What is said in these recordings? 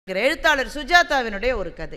எழுத்தாளர் சுஜாதாவினுடைய ஒரு கதை.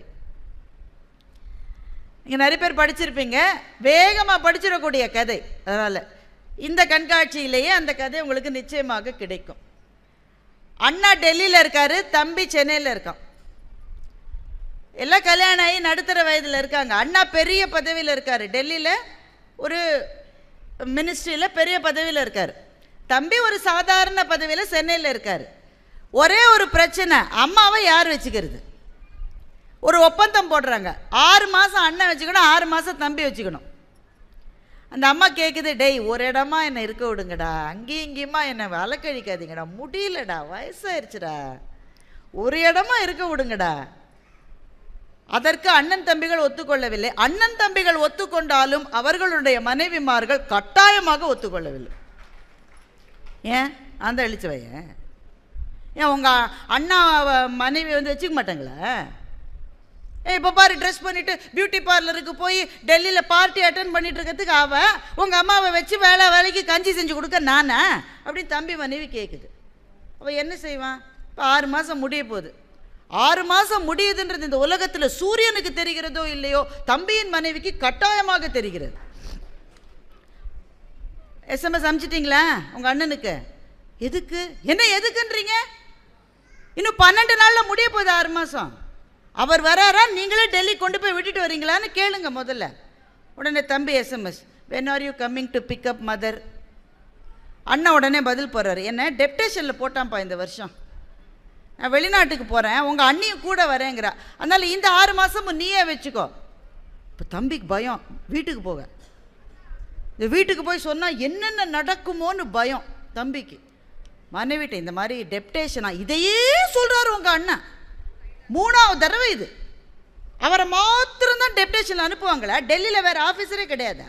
நீங்கள் நிறைய பேர் படிச்சிருப்பீங்க, வேகமாக படிச்சிடக்கூடிய கதை. அதனால் இந்த கண்காட்சியிலேயே அந்த கதை உங்களுக்கு நிச்சயமாக கிடைக்கும். அண்ணா டெல்லியில் இருக்கார், தம்பி சென்னையில் இருக்கான். எல்லாம் கல்யாணம் ஆகி நடுத்தர வயதில் இருக்காங்க. அண்ணா பெரிய பதவியில் இருக்கார், டெல்லியில் ஒரு மினிஸ்ட்ரியில் பெரிய பதவியில் இருக்கார். தம்பி ஒரு சாதாரண பதவியில் சென்னையில் இருக்கார். ஒரே ஒரு பிரச்சனை, அம்மாவை யார் வச்சுக்கிறது? ஒரு ஒப்பந்தம் போடுறாங்க, 6 மாதம் அண்ணன் வச்சுக்கணும், 6 மாதம் தம்பி வச்சுக்கணும். அந்த அம்மா கேட்குது, டேய் ஒரு இடமா என்னை இருக்க விடுங்கடா, அங்கேயும் இங்கேயுமா என்னை வழக்கழிக்காதீங்கடா, முடியலடா, வயசாயிருச்சுடா, ஒரு இடமா இருக்க விடுங்கடா. அதற்கு அண்ணன் தம்பிகள் ஒத்துக்கொள்ளவில்லை. அண்ணன் தம்பிகள் ஒத்துக்கொண்டாலும் அவர்களுடைய மனைவிமார்கள் கட்டாயமாக ஒத்துக்கொள்ளவில்லை. ஏன் அந்த அழிச்சு வையன்? ஏன் உங்கள் அண்ணா மனைவி வச்சுக்க மாட்டாங்களா? இப்போ பாரு, ட்ரெஸ் பண்ணிவிட்டு பியூட்டி பார்லருக்கு போய் டெல்லியில் பார்ட்டி அட்டன் பண்ணிட்டு இருக்கிறதுக்கு அவன் உங்கள் அம்மாவை வச்சு வேலைக்கு கஞ்சி செஞ்சு கொடுக்க நானே அப்படின்னு தம்பி மனைவி கேட்குது. அவள் என்ன செய்வான்? இப்போ 6 மாதம் முடிய போகுது. 6 மாதம் முடியுதுன்றது இந்த உலகத்தில் சூரியனுக்கு தெரிகிறதோ இல்லையோ, தம்பியின் மனைவிக்கு கட்டாயமாக தெரிகிறது. SMS அனுப்பிச்சிட்டிங்களா உங்கள் அண்ணனுக்கு? எதுக்கு? என்ன எதுக்குன்றீங்க? இன்னும் 12 நாளில் முடிய போகுது 6 மாதம். அவர் வராரா, நீங்களே டெல்லி கொண்டு போய் விட்டுட்டு வரீங்களான்னு கேளுங்க முதல்ல. உடனே தம்பி SMS, when are you coming to pick up mother? அண்ணா உடனே பதில் போடுறாரு, என்ன டெப்டேஷனில் போட்டான்ப்பா இந்த வருஷம், நான் வெளிநாட்டுக்கு போகிறேன், உங்கள் அண்ணியும் கூட வரேங்கிறா, அதனால் இந்த 6 மாதமும் நீயே வச்சுக்கோ. இப்போ தம்பிக்கு பயம், வீட்டுக்கு போக. இந்த வீட்டுக்கு போய் சொன்னால் என்னென்ன நடக்குமோன்னு பயம் தம்பிக்கு. மனைவிட்ட இந்த மாதிரி டெப்டேஷனா, இதையே சொல்கிறாரு உங்கள் அண்ணன். 3ஆவது தடவை இது. அவரை மாத்திரம்தான் டெப்டேஷன் அனுப்புவாங்களா? டெல்லியில் வேறு ஆஃபீஸரே கிடையாதா?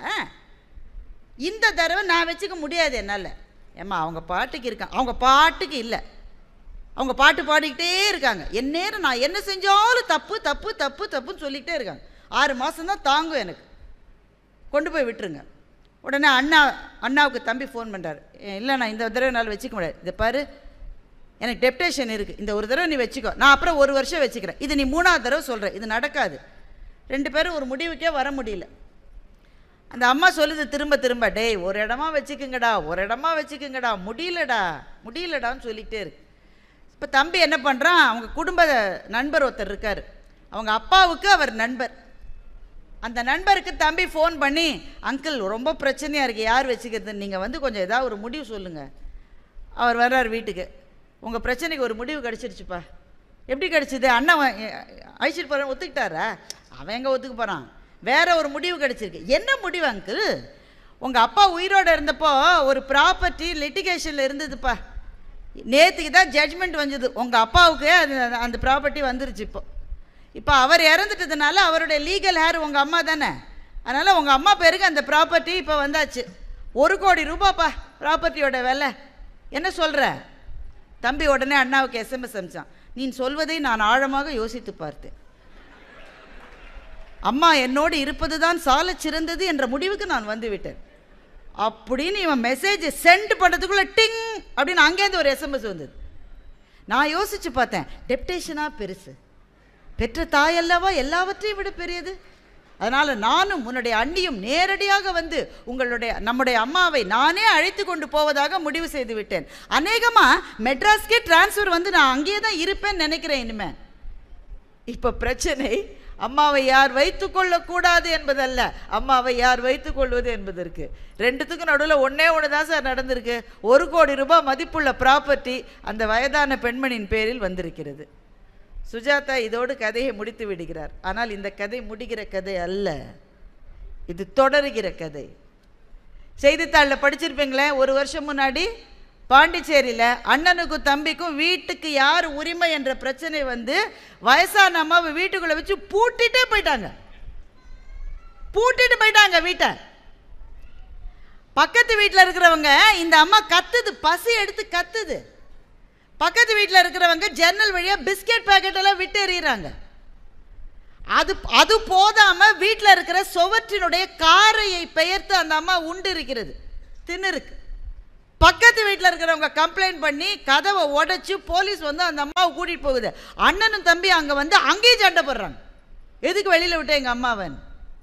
இந்த தடவை நான் வச்சுக்க முடியாது என்னால். ஏம்மா அவங்க பாட்டுக்கு இருக்காங்க, அவங்க பாட்டுக்கு இல்லை, அவங்க பாட்டு பாடிக்கிட்டே இருக்காங்க. எந்நேரம் நான் என்ன செஞ்சாலும் தப்பு தப்பு தப்பு தப்புன்னு சொல்லிக்கிட்டே இருக்காங்க. 6 மாதம்தான் தாங்கும் எனக்கு, கொண்டு போய் விட்டுருங்க. உடனே அண்ணாவுக்கு தம்பி ஃபோன் பண்ணுறாரு, இல்லை நான் இந்த தடவை என்னால் வச்சுக்க முடியாது, இதை பாரு எனக்கு டெப்டேஷன் இருக்குது, இந்த ஒரு தடவை நீ வச்சுக்கோ, நான் அப்புறம் 1 வருஷம் வச்சுக்கிறேன், இது நீ 3ஆவது தடவை சொல்கிற, இது நடக்காது. 2 பேரும் ஒரு முடிவுக்கே வர முடியல. அந்த அம்மா சொல்லுது திரும்ப திரும்ப, டேய் ஒரு இடமா வச்சுக்குங்கடா, ஒரு இடமா வச்சுக்குங்கடா, முடியலடான்னு சொல்லிக்கிட்டே இருக்கு. இப்போ தம்பி என்ன பண்ணுறான், அவங்க குடும்ப நண்பர் ஒருத்தர் இருக்கார், அவங்க அப்பாவுக்கு அவர் நண்பர். அந்த நண்பருக்கு தம்பி ஃபோன் பண்ணி, அங்கிள் ரொம்ப பிரச்சனையாக இருக்குது, யார் வச்சுக்கிறது, நீங்கள் கொஞ்சம் ஏதாவது ஒரு முடிவு சொல்லுங்கள். அவர் வர்றார் வீட்டுக்கு, உங்கள் பிரச்சனைக்கு ஒரு முடிவு கிடச்சிருச்சுப்பா. எப்படி கிடச்சிது? அண்ணன் அழைச்சிட்டு போகிறேன் ஒத்துக்கிட்டாரா? அவன் எங்கே ஒத்துக்க போகிறான், வேற ஒரு முடிவு கிடச்சிருக்கு. என்ன முடிவு அங்கிள்? உங்கள் அப்பா உயிரோடு இருந்தப்போ ஒரு ப்ராப்பர்ட்டி லிட்டிகேஷனில் இருந்ததுப்பா, நேற்றுக்கு தான் ஜட்ஜ்மெண்ட் வந்தது, உங்கள் அப்பாவுக்கு அந்த ப்ராப்பர்ட்டி வந்துருச்சு. இப்போ அவர் இறந்துட்டதுனால அவருடைய லீகல் ஹேர் உங்கள் அம்மா தானே, அதனால் உங்கள் அம்மா பேருக்கு அந்த ப்ராப்பர்ட்டி இப்போ வந்தாச்சு. 1 கோடி ரூபாப்பா ப்ராப்பர்ட்டியோட விலை. என்ன சொல்கிற? தம்பி உடனே அண்ணாவுக்கு SMS அனுப்பிச்சான், நீ சொல்வதை நான் ஆழமாக யோசித்து பார்த்தேன், அம்மா என்னோடு இருப்பது தான் சால சிறந்தது என்ற முடிவுக்கு நான் வந்துவிட்டேன் அப்படின்னு இவன் மெசேஜ் சென்ட் பண்ணுறதுக்குள்ளே டிங் அப்படின்னு அங்கேருந்து ஒரு SMS வந்தது. நான் யோசித்து பார்த்தேன், டெப்டேஷனாக பெருசு, பெற்ற தாயல்லவா எல்லாவற்றையும் விட பெரியது, அதனால் நானும் உன்னுடைய அண்ணியும் நேரடியாக நம்முடைய அம்மாவை நானே அழைத்து கொண்டு போவதாக முடிவு செய்து விட்டேன். அநேகமாக மெட்ராஸ்கே டிரான்ஸ்ஃபர் நான் அங்கேயே தான் இருப்பேன்னு நினைக்கிறேன் இனிமே. இப்போ பிரச்சனை அம்மாவை யார் வைத்து கொள்ளக்கூடாது என்பதல்ல, அம்மாவை யார் வைத்து கொள்வது என்பதற்கு. 2த்துக்கும் நடுவில் ஒன்றே தான் சார் நடந்திருக்கு. 1 கோடி ரூபாய் மதிப்புள்ள ப்ராப்பர்ட்டி அந்த வயதான பெண்மணியின் பேரில் வந்திருக்கிறது. சுஜாதா இதோடு கதையை முடித்து விடுகிறார். ஆனால் இந்த கதை முடிகிற கதை அல்ல, இது தொடருகிற கதை. செய்தித்தாளில் படிச்சிருப்பீங்களே, 1 வருஷம் முன்னாடி பாண்டிச்சேரியில் அண்ணனுக்கும் தம்பிக்கும் வீட்டுக்கு யார் உரிமை என்ற பிரச்சனை வயசான அம்மாவை வீட்டுக்குள்ளே வச்சு பூட்டிட்டு போயிட்டாங்க வீட்டை. பக்கத்து வீட்டில் இருக்கிறவங்க, இந்த அம்மா கத்துது, பசி எடுத்து கத்துது. பக்கத்து வீட்டில் இருக்கிறவங்க ஜன்னல் வழியாக பிஸ்கெட் பேக்கெட்டெல்லாம் விட்டு எறிகிறாங்க. அது போதாமல் வீட்டில் இருக்கிற சுவற்றினுடைய காரையை பெயர்த்து அந்த அம்மா உண்டு இருக்கிறது, தின்னு இருக்கு. பக்கத்து வீட்டில் இருக்கிறவங்க கம்ப்ளைண்ட் பண்ணி கதவை உடைச்சு போலீஸ் வந்து அந்த அம்மாவை கூட்டிகிட்டு போகுது. அண்ணனும் தம்பி அங்கே வந்து அங்கேயும் சண்டை போடுறாங்க. எதுக்கு வெளியில் விட்டேன் எங்கள் அம்மாவன்?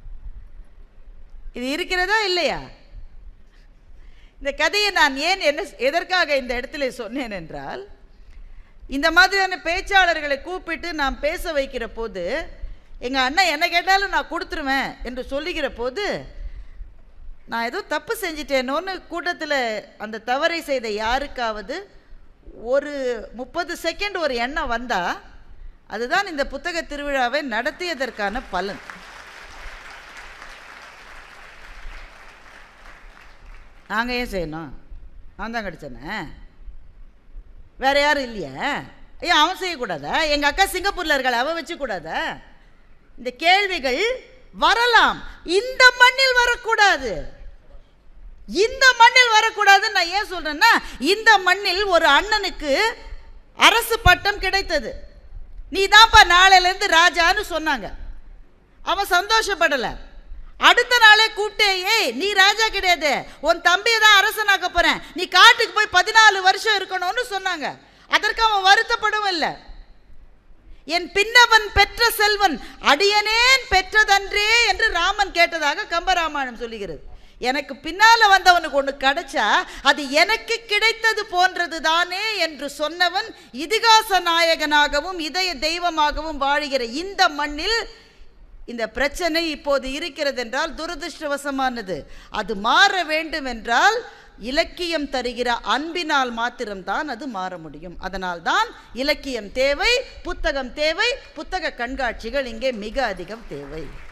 இது இருக்கிறதா இல்லையா? இந்த கதையை நான் ஏன் எதற்காக இந்த இடத்துல சொன்னேன் என்றால், இந்த மாதிரியான பேச்சாளர்களை கூப்பிட்டு நாம் பேச வைக்கிற போது, எங்கள் அண்ணன் என்ன கேட்டாலும் நான் கொடுத்துருவேன் என்று சொல்லுகிற போது, நான் ஏதோ தப்பு செஞ்சிட்டேனோன்னு கூட்டத்தில் அந்த தவறை செய்த யாருக்காவது ஒரு 30 செகண்ட் ஒரு எண்ணம் வந்தால், அதுதான் இந்த புத்தக திருவிழாவை நடத்தியதற்கான பலன். நாங்கள் ஏன் செய்யணும்? நான் தான் கிடைச்சேனே, வேற யாரும் இல்லையா? ஏன் அவன் செய்யக்கூடாதா? எங்கள் அக்கா சிங்கப்பூரில் இருக்காள், அவன் வச்சுக்கூடாதா? இந்த கேள்விகள் வரலாம். இந்த மண்ணில் வரக்கூடாது. இந்த மண்ணில் வரக்கூடாது. நான் ஏன் சொல்றேன்னா, இந்த மண்ணில் ஒரு அண்ணனுக்கு அரசு பட்டம் கிடைத்தது. நீ தான்ப்பா நாளையிலேருந்து ராஜான்னு சொன்னாங்க. அவன் சந்தோஷப்படல. அடுத்த நாளே கூப்பிட்டே, ஏய் நீ ராஜா கிடையாது, உன் தம்பியை தான் அரசனாக்க போறேன், நீ காட்டுக்கு போய் 14 வருஷம் இருக்கணும்னு சொன்னாங்க. அதற்கு அவன் வருத்தப்படவும் இல்லை. என் பின்னவன் பெற்ற செல்வன் அடியனேன் பெற்றதன்றே என்று ராமன் கேட்டதாக கம்பராமாயணம் சொல்லுகிறது. எனக்கு பின்னால வந்தவனுக்கு ஒன்று கிடைச்சா அது எனக்கு கிடைத்தது போன்றது தானே என்று சொன்னவன் இதிகாச நாயகனாகவும் இதய தெய்வமாகவும் வாழுகிற இந்த மண்ணில் இந்த பிரச்சனை இப்போது இருக்கிறது என்றால் துரதிருஷ்டவசமானது. அது மாற வேண்டும் என்றால் இலக்கியம் தருகிற அன்பினால் மாத்திரம்தான் அது மாற முடியும். அதனால் தான் இலக்கியம் தேவை, புத்தகம் தேவை, புத்தக கண்காட்சிகள் இங்கே மிக அதிகம் தேவை.